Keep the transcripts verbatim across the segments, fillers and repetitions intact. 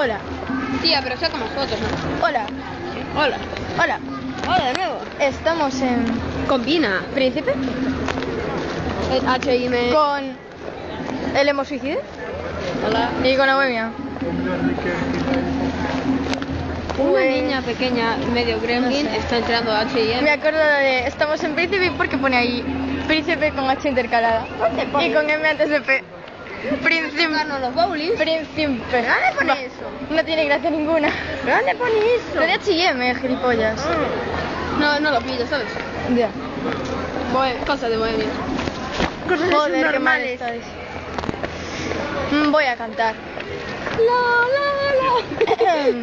Hola. Tía, pero saca más fotos, ¿no? Hola. Hola. Hola. Hola de nuevo. Estamos en Combina. Príncipe El H I M. con el Emo Suicide Hola. y con la Bohemia. Una Pues- niña pequeña, medio gremlin, No sé. está entrando a H y M. Me acuerdo de estamos en Príncipe porque pone ahí Príncipe con H intercalada ¿Dónde pone? y con M antes de P. Príncipe. Gano los bowlings. Príncipe. ¿Dónde pone Va, eso? No tiene gracia ninguna. ¿Dónde pone eso? Lo de H y M, gilipollas. No, no lo pillo, ¿sabes? Ya. Bohe- Cosas de bohemia. Cosas de Joder, qué mal normales. estáis. Mm, Voy a cantar. La, la, la.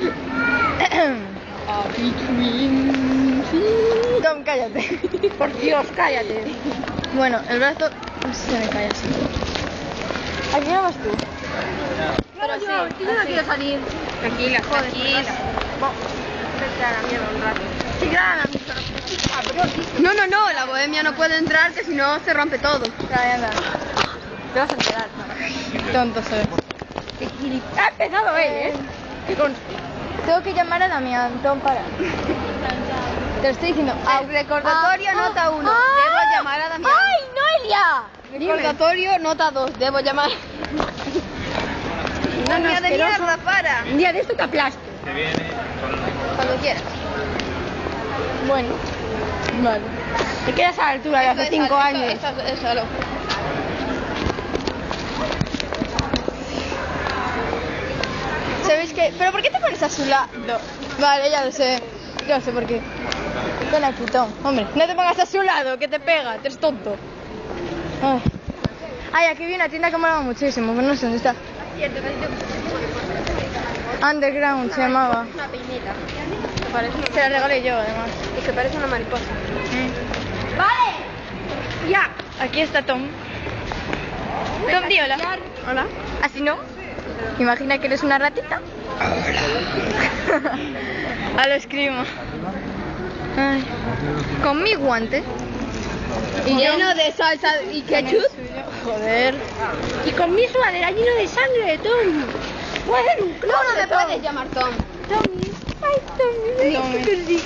A between sea. Tom, cállate. Por Dios, cállate. Bueno, el brazo se me cae así. ¿A quién vas tú? Pero sí, yo, que yo no así. quiero salir. Tranquila, Joder, tranquila. Bo- Vete a la mierda un rato. Sí, gana, No, no, no, la bohemia no puede entrar, que si no se rompe todo. Dale, anda. Te vas a enterar. Tonto soy. Ha empezado él, ¿eh? ¿Qué consta? Tengo que llamar a Damián, Tom, para. Te lo estoy diciendo. Ah, recordatorio, nota uno. ah, Debo llamar a Damián. ¡Ay, Noelia! Recordatorio, nota dos. Debo llamar. No, no, día de asqueroso. mierda, para. Un día de esto te aplasto. Cuando quieras. Bueno, vale. Te quedas a la altura de Eso hace es cinco algo, años. eso- Eso, eso, eso. ¿Sabéis qué? ¿Pero por qué te pones a su lado? Vale, ya lo sé. Ya lo sé por qué. Ven aquí, Tom. Hombre, no te pongas a su lado, que te pega, te eres tonto. Ay, Ay aquí vi una tienda que me molaba muchísimo, pero no sé dónde está. Underground se llamaba. Una peineta. Me parece una... Se la regalé yo, además. Y que parece una mariposa. ¡Vale! Ya. Aquí está Tom. Tom, di hola. Hola. ¿Así no? Imagina que eres una ratita. A lo escribo. Ay. Con mi guante. Y lleno de salsa y ketchup. Joder. Y con mi sudadera lleno de sangre, Tom. Bueno, claro, no me Tom. puedes llamar Tom. Tommy. Ay, Tommy. Tommy.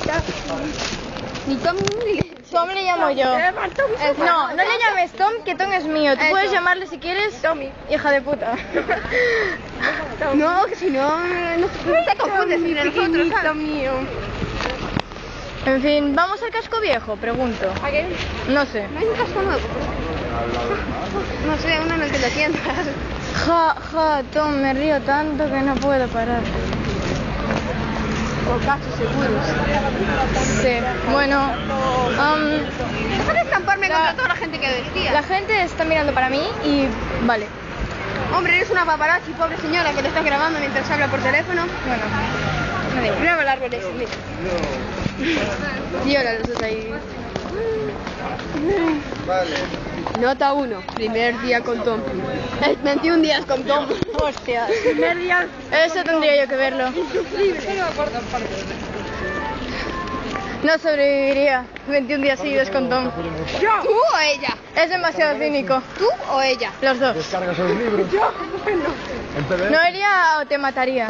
Ni Tom ni... Tom le llamo yo. Te llamas Tom, Es- no, no le llames Tom, que Tom es mío. Tú Eso. puedes llamarle si quieres Tommy. Hija de puta. No, que si no, no te confundes entre nosotros, ¿sabes? mío. En fin, ¿vamos al casco viejo? Pregunto. ¿A qué? No sé. No hay un casco nuevo. No sé, uno en el que te sientas. Ja, ja, Tom, me río tanto que no puedo parar. O casi seguros. Sí, bueno. um, Deja de estamparme La- contra toda la gente que vestía. la gente está mirando para mí y vale. Hombre, eres una paparazzi, pobre señora, que le estás grabando mientras habla por teléfono. Bueno, no digo. Mira el árbol ese, mira. Y ahora los dos ahí. Nota uno, primer día con Tom. Eh, veintiún días con Tom. Hostia. Primer día. Eso tendría yo que verlo. No sobreviviría veintiún días seguidos con Tom. ¿Tú o ella? Es demasiado cínico. ¿Tú o ella? Los dos. Descargas los libros. Yo, bueno. En P D F. Noelia o te mataría.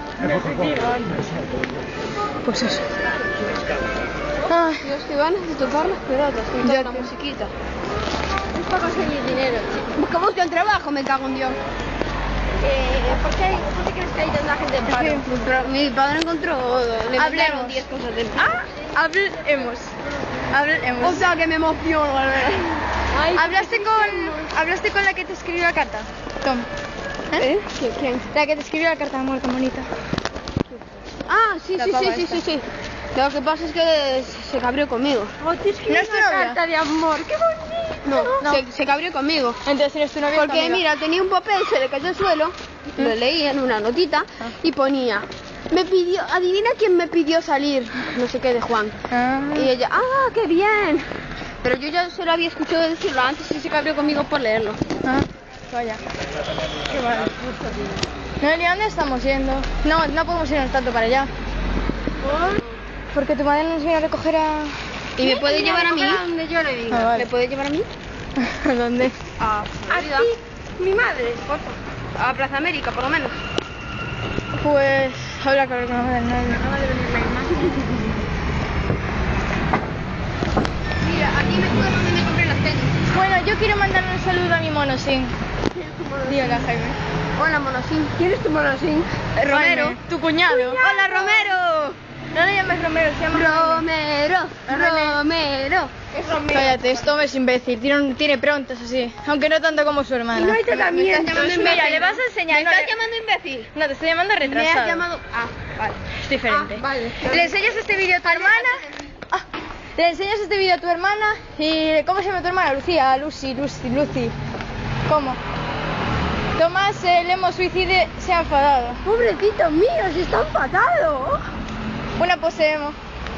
Pues eso. Ay, Dios, qué ganas de tocar las pelotas con Ya toda la te- musiquita. Es para conseguir dinero, chico. Busca, busca el trabajo, me cago en Dios. Eh, ¿por, qué, ¿Por qué crees que hay tanta gente en paro? Sí. Mi padre encontró, le Hablemos. mandaron diez cosas del ah, hablemos. O Hablemos. sea, que me emociono, al ver. Ay, ¿Hablaste con, ¿Hablaste con la que te escribió la carta? Tom. ¿Eh? ¿Qui- ¿Quién? La que te escribió la carta de amor tan bonita. Ah, sí, La sí, pava sí, sí, esta. sí, sí. Lo que pasa es que se cabrió conmigo. ¿No es tu novia? de amor, qué bonito. No, No. Se, se cabrió conmigo. Entonces eres tu novia. o tu Porque amiga. mira, tenía un papel, se le cayó al suelo, lo leí en una notita Ah. y ponía, me pidió, adivina quién me pidió salir, no sé qué, de Juan. Ah. Y ella, ah, qué bien. Pero yo ya se lo había escuchado decirlo antes y se cabrió conmigo por leerlo. Ah, vaya. Qué mal. Noelia, ¿dónde estamos yendo? No, no podemos irnos tanto para allá. Porque tu madre nos viene a recoger a... ¿Y me puede llevar a mí? donde yo le diga. Ah, vale. ¿Me puede llevar a mí? ¿A dónde? A Florida. mi madre. A Plaza América, por lo menos. Pues habla con el novio. Acaba de venir la imagen. Mira, aquí me acuerdo donde me compré las tenis. Bueno, yo quiero mandarle un saludo a mi monosín. ¿Quién es tu monosín? Dígale a Jaime. Hola, monosín. ¿Quién es tu monosín? Romero, Jaime. tu cuñado. ¡Hola, Romero! No le llames Romero, se llama Romero, René. Romero. Es Romero. Cállate, esto es imbécil. Tiene, un- tiene prontas así. Aunque no tanto como su hermana. Y no hay tratamiento. Me estás llamando imbécil. Mira, le vas a enseñar. ¿Me no, estás le- llamando imbécil? No, te estoy llamando Me retrasado. has llamado... Ah, vale. Es diferente. Ah, vale. Le enseñas este vídeo a tu hermana. Ah, le enseñas este vídeo a tu hermana. Y ¿cómo se llama tu hermana? Lucía, Lucy, Lucy, Lucy. ¿Cómo? Tomás, el emo suicide, se ha enfadado. Pobrecito mío, si está enfadado. Una pose emo.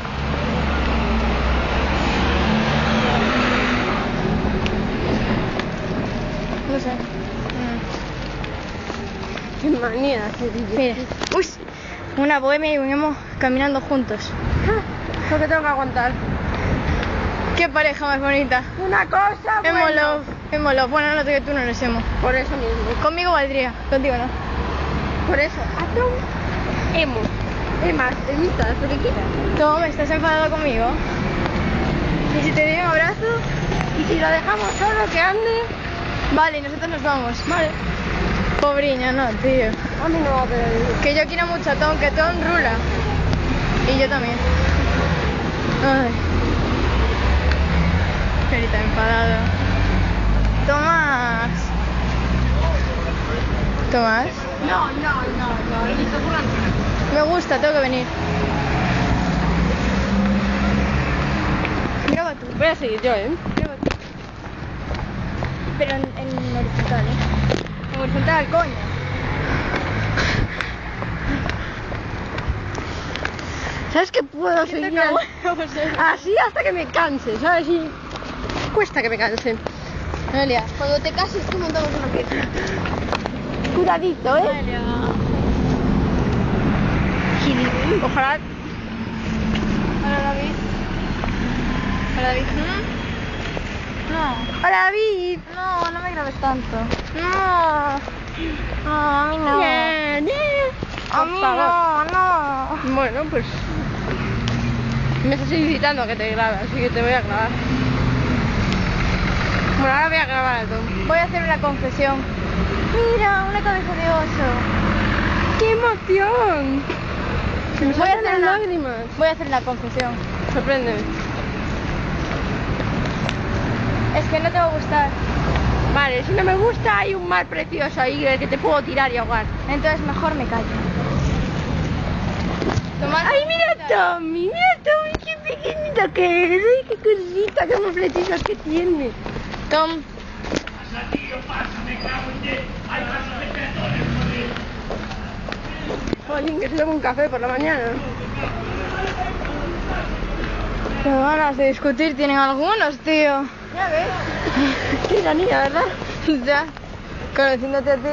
No sé. Mm. Qué manía de Mira. Uy, una bohemia y un emo caminando juntos. Lo que tengo que aguantar. Qué pareja más bonita. Una cosa Emo buena. love. Emo love. Bueno, no, que tú no eres emo. Por eso mismo. Conmigo valdría, contigo no. Por eso. Atón. Emo. Emas, emitas, lo que quieras. Tom, ¿estás enfadado conmigo? ¿Y si te doy un abrazo? Y si lo dejamos solo, que ande. Vale, y nosotros nos vamos. Vale. Pobriño, no, tío. A mí no va a pedir. Que yo quiero mucho a Tom, que Tom rula. Y yo también. Ay. Ahorita enfadado. Tomás. Tomás. No, no, no, no. Ni te ocurran. Me gusta, tengo que venir. Graba tú. Voy a seguir yo, ¿eh? Graba tú. Pero en, en horizontal, ¿eh? En horizontal, coño. ¿Sabes qué puedo ¿Qué te seguir? acabo? Así hasta que me canse, ¿sabes? Y cuesta que me canse. Noelia. Cuando te cases, tú montamos una fiesta. Curadito, ¿eh? Noelia. Ojalá. Hola, David. Hola, David. No. Hola, David. No, no me grabes tanto. No. No, a mí no. Bien, bien. A mí no, no. Bueno, pues me estás invitando a que te grabe, así que te voy a grabar. Bueno, ahora voy a grabar a Tom. Voy a hacer una confesión. Mira, una cabeza de oso. ¡Qué emoción! Se me Voy a salen hacer las una- lágrimas. Voy a hacer una confesión. Sorpréndeme. Es que no te va a gustar. Vale, si no me gusta, hay un mar precioso ahí del que te puedo tirar y ahogar. Entonces mejor me callo. Tomás. ¡Ay, mira Tommy! ¡Mira Tommy! ¡Qué pequeñito que eres! ¡Ay, qué cosita! ¡Qué mofletitos que tiene! Tom. Jolín, que se toma un café por la mañana. Qué ganas de discutir tienen algunos, tío. Ya ves. Qué ironía, ¿verdad? Ya. Conociéndote a ti.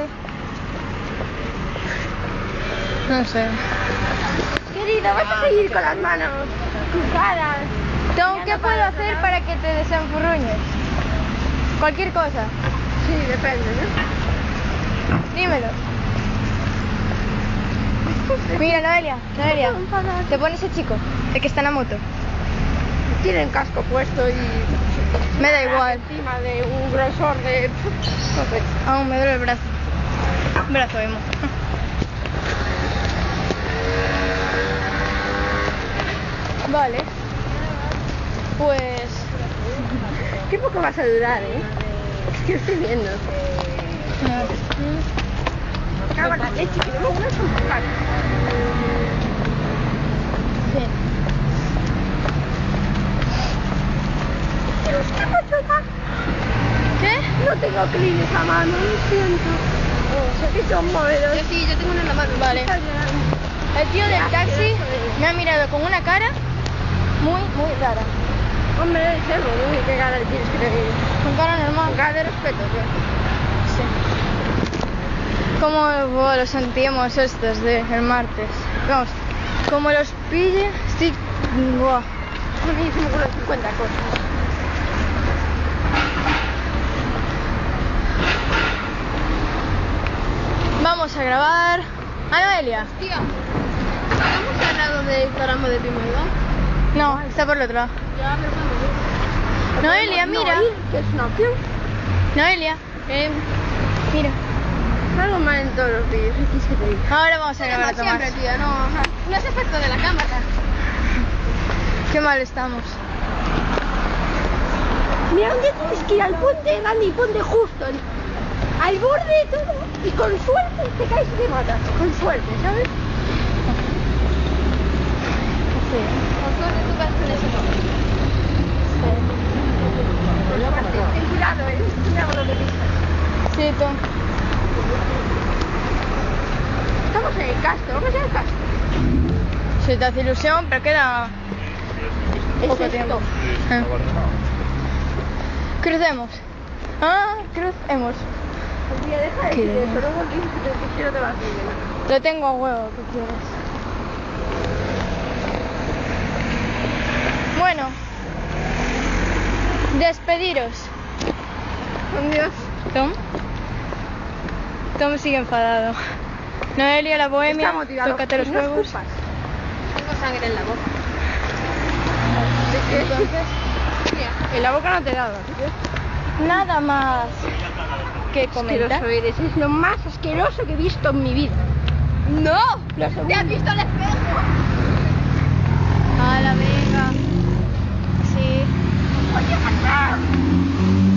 No sé. Querido, vas a seguir con las manos cruzadas. Tom, Ya ¿qué no puedo para hacer nada. para que te desenfurruñes? Cualquier cosa. Sí, depende, ¿no? Dímelo. Mira, Noelia, Noelia. Estoy enfadada. Te pone ese chico, el que está en la moto. Tienen casco puesto y... Me da igual. Encima de un grosor de... No sé. Aún me duele el brazo. Brazo emo. Vale. Pues... Qué poco vas a durar, ¿eh? Es que estoy viendo. Cago en la leche, que no me gusta empujar. Sí. Dios, ¿qué pasa? ¿Qué? No tengo clines a mano, lo siento. Oh, sé que son modelos. Yo sí, yo tengo uno en la mano. Vale. El tío del taxi me ha mirado con una cara muy, muy rara. Hombre, es algo, ¿no? ¿Qué cara le tienes que tener? Con cara Con normal. cara de respeto, ¿qué? Sí. Como buah, los antiemos estos del martes. Vamos, como los pille, estoy... Buah. A mí se me ocurren cincuenta cosas. Vamos a grabar. Ah, Noelia. Tío, ¿vamos al lado de Toramo de primero? No, está por el otro lado. Ya, pero bueno. Noelia, mira. Que es una opción. Noelia, Eh, mira. algo mal en todos los vídeos. Aquí es que te digo. Ahora vamos a grabar a Tomás. Siempre, tío, no, no, no es efecto de la cámara. Qué mal estamos. Mira dónde tienes que ir al puente, Dani, ponte justo al, al borde de todo y con suerte te caes y te matas. Con suerte, ¿sabes? Sí. Con suerte tú caes en ese todo. Con suerte. Ten cuidado, eh. Mira por lo que pisas. Sí, tú. Estamos en el castro, vamos al castro. Se te hace ilusión, pero queda Es poco esto. tiempo. Ah. Crucemos. Ah, crucemos. Tía, deja de ¿Qué? decir eso, luego dices que quiero te vas a ir. Lo tengo a huevo, ¿qué quieres? Bueno, despediros. Con Dios. Tom. Tom sigue enfadado. Noelia, la bohemia, Está motivado. tócate los No huevos. escupas. Tengo sangre en la boca. Entonces, Mira, en la boca no te he dado, así que... nada más que comentar. Asqueroso eres, es lo más asqueroso que he visto en mi vida. ¡No! ¿Te has visto el espejo? A la venga. Sí. Oye, pasar.